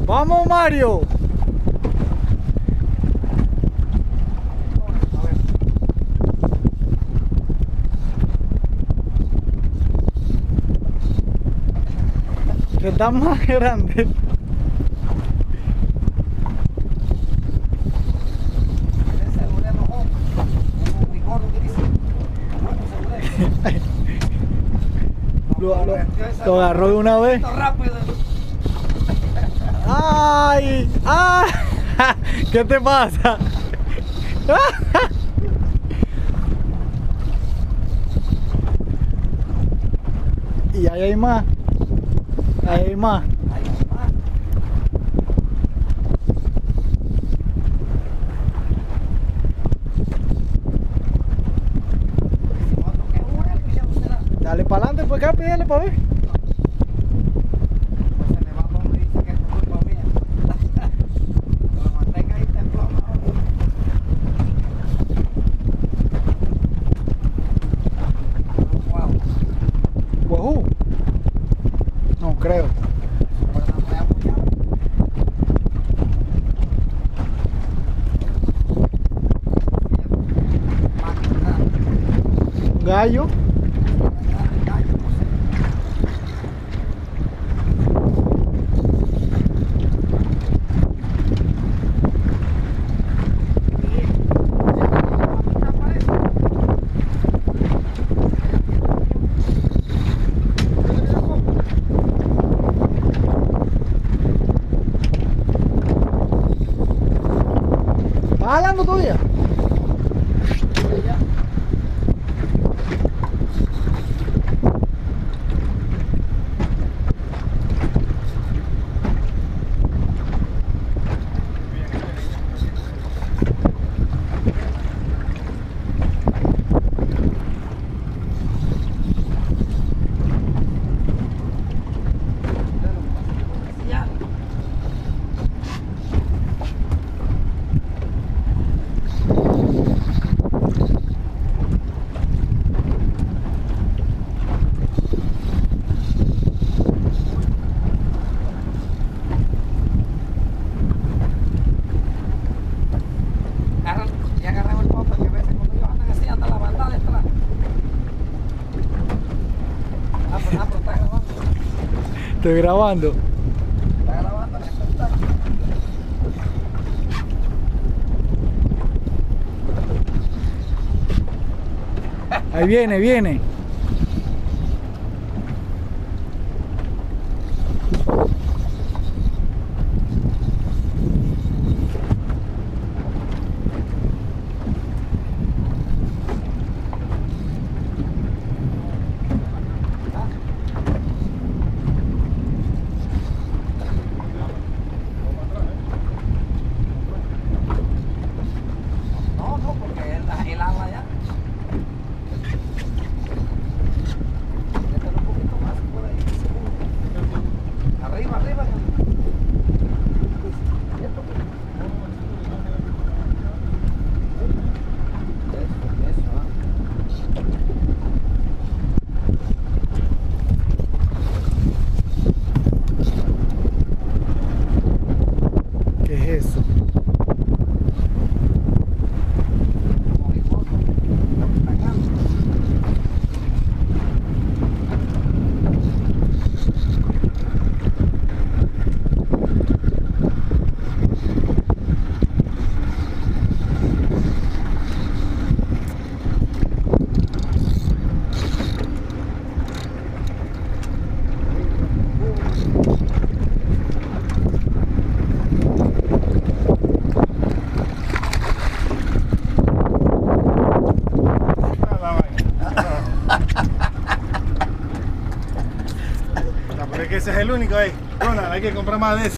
¡Vamos, Mario! Que está más grande. Lo agarró de una vez. ¡Ay! ¡Ah! ¿Qué te pasa? Y ahí hay más. Ahí hay más. Dale para adelante, pues acá, pídele para ver. Wahoo. No creo. Gallo. ¿Estás jalando todavía? Estoy grabando. Está grabando el espectáculo. Ahí viene, viene. No, porque el agua ya. Mételo un poquito más por ahí, seguro. Arriba, arriba. ¿Qué es eso? Es que ese es el único ahí. Bueno, hay que comprar más de ese.